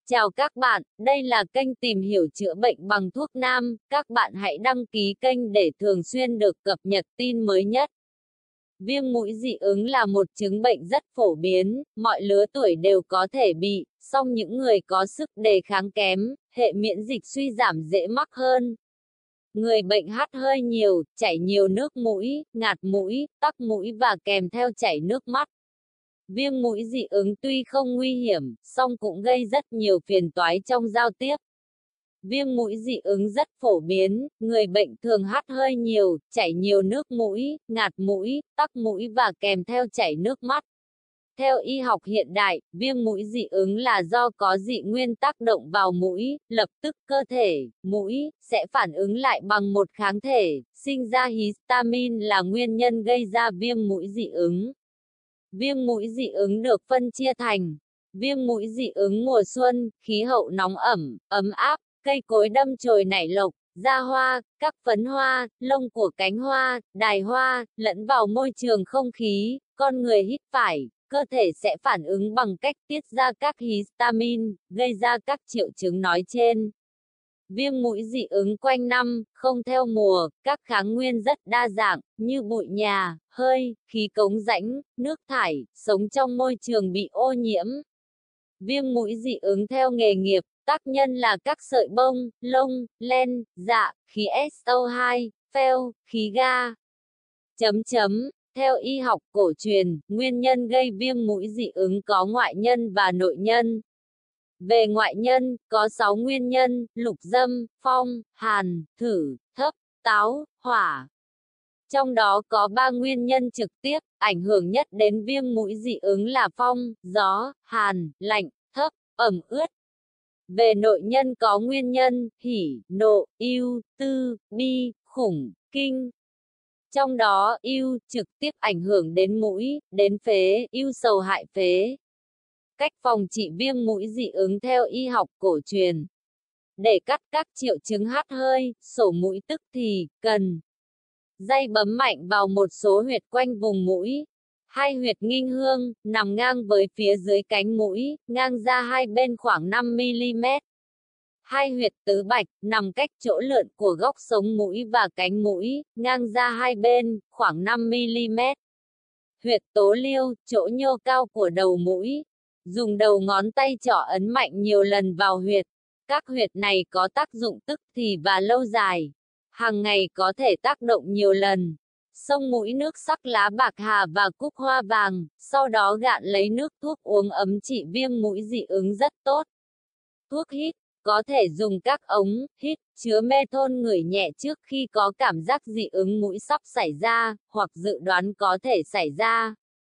Chào các bạn, đây là kênh tìm hiểu chữa bệnh bằng thuốc nam. Các bạn hãy đăng ký kênh để thường xuyên được cập nhật tin mới nhất. Viêm mũi dị ứng là một chứng bệnh rất phổ biến, mọi lứa tuổi đều có thể bị, song những người có sức đề kháng kém, hệ miễn dịch suy giảm dễ mắc hơn. Người bệnh hắt hơi nhiều, chảy nhiều nước mũi, ngạt mũi, tắc mũi và kèm theo chảy nước mắt. Viêm mũi dị ứng tuy không nguy hiểm, song cũng gây rất nhiều phiền toái trong giao tiếp. Viêm mũi dị ứng rất phổ biến, người bệnh thường hắt hơi nhiều, chảy nhiều nước mũi, ngạt mũi, tắc mũi và kèm theo chảy nước mắt. Theo y học hiện đại, viêm mũi dị ứng là do có dị nguyên tác động vào mũi, lập tức cơ thể, mũi, sẽ phản ứng lại bằng một kháng thể, sinh ra histamine là nguyên nhân gây ra viêm mũi dị ứng. Viêm mũi dị ứng được phân chia thành viêm mũi dị ứng mùa xuân, khí hậu nóng ẩm, ấm áp, cây cối đâm chồi nảy lộc, ra hoa, các phấn hoa, lông của cánh hoa, đài hoa, lẫn vào môi trường không khí, con người hít phải, cơ thể sẽ phản ứng bằng cách tiết ra các histamine, gây ra các triệu chứng nói trên. Viêm mũi dị ứng quanh năm, không theo mùa, các kháng nguyên rất đa dạng, như bụi nhà, hơi, khí cống rãnh, nước thải, sống trong môi trường bị ô nhiễm. Viêm mũi dị ứng theo nghề nghiệp, tác nhân là các sợi bông, lông, len, dạ, khí SO2, pheo, khí ga. Theo y học cổ truyền, nguyên nhân gây viêm mũi dị ứng có ngoại nhân và nội nhân. Về ngoại nhân, có 6 nguyên nhân: lục dâm, phong, hàn, thử, thấp, táo, hỏa. Trong đó có 3 nguyên nhân trực tiếp, ảnh hưởng nhất đến viêm mũi dị ứng là phong, gió, hàn, lạnh, thấp, ẩm ướt. Về nội nhân có nguyên nhân, hỉ, nộ, ưu, tư, bi, khủng, kinh. Trong đó, ưu, trực tiếp ảnh hưởng đến mũi, đến phế, ưu sầu hại phế. Cách phòng trị viêm mũi dị ứng theo y học cổ truyền. Để cắt các triệu chứng hắt hơi, sổ mũi tức thì, cần day bấm mạnh vào một số huyệt quanh vùng mũi. 2 huyệt nghinh hương, nằm ngang với phía dưới cánh mũi, ngang ra hai bên khoảng 5mm. 2 huyệt tứ bạch, nằm cách chỗ lượn của góc sống mũi và cánh mũi, ngang ra hai bên, khoảng 5mm. Huyệt tố liêu, chỗ nhô cao của đầu mũi. Dùng đầu ngón tay trỏ ấn mạnh nhiều lần vào huyệt. Các huyệt này có tác dụng tức thì và lâu dài. Hàng ngày có thể tác động nhiều lần. Xông mũi nước sắc lá bạc hà và cúc hoa vàng, sau đó gạn lấy nước thuốc uống ấm trị viêm mũi dị ứng rất tốt. Thuốc hít, có thể dùng các ống hít chứa methôn ngửi nhẹ trước khi có cảm giác dị ứng mũi sắp xảy ra, hoặc dự đoán có thể xảy ra.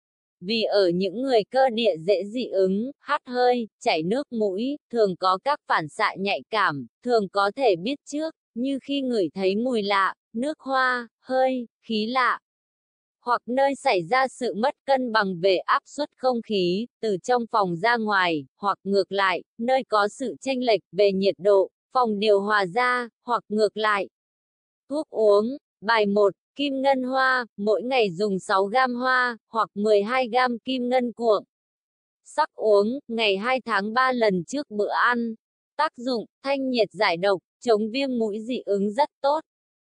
Vì ở những người cơ địa dễ dị ứng, hắt hơi, chảy nước mũi, thường có các phản xạ nhạy cảm, thường có thể biết trước, như khi ngửi thấy mùi lạ, nước hoa, hơi, khí lạ. Hoặc nơi xảy ra sự mất cân bằng về áp suất không khí, từ trong phòng ra ngoài, hoặc ngược lại, nơi có sự chênh lệch về nhiệt độ, phòng điều hòa ra, hoặc ngược lại. Thuốc uống, bài 1. Kim ngân hoa, mỗi ngày dùng 6 gam hoa, hoặc 12 gam kim ngân cuộn. Sắc uống, ngày 2 tháng 3 lần trước bữa ăn. Tác dụng, thanh nhiệt giải độc, chống viêm mũi dị ứng rất tốt.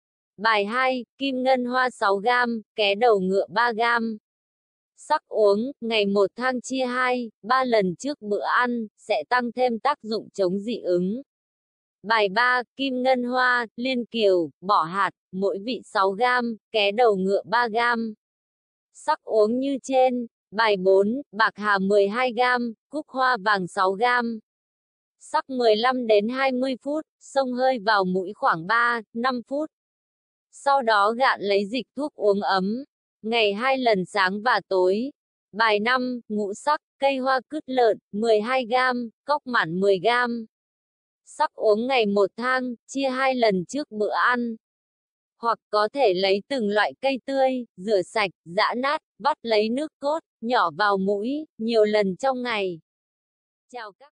Bài 2, kim ngân hoa 6 gam, ké đầu ngựa 3 gam. Sắc uống, ngày 1 tháng chia 2, 3 lần trước bữa ăn, sẽ tăng thêm tác dụng chống dị ứng. Bài 3, kim ngân hoa, liên kiều, bỏ hạt, mỗi vị 6 gam, ké đầu ngựa 3 gam. Sắc uống như trên. Bài 4, bạc hà 12 gam, cúc hoa vàng 6 gam. Sắc 15 đến 20 phút, xông hơi vào mũi khoảng 3, 5 phút. Sau đó gạn lấy dịch thuốc uống ấm. Ngày 2 lần sáng và tối. Bài 5, ngũ sắc, cây hoa cứt lợn, 12 gam, cóc mản 10 gam. Sắc uống ngày 1 tháng, chia 2 lần trước bữa ăn. Hoặc có thể lấy từng loại cây tươi, rửa sạch, giã nát, vắt lấy nước cốt, nhỏ vào mũi, nhiều lần trong ngày. Chào các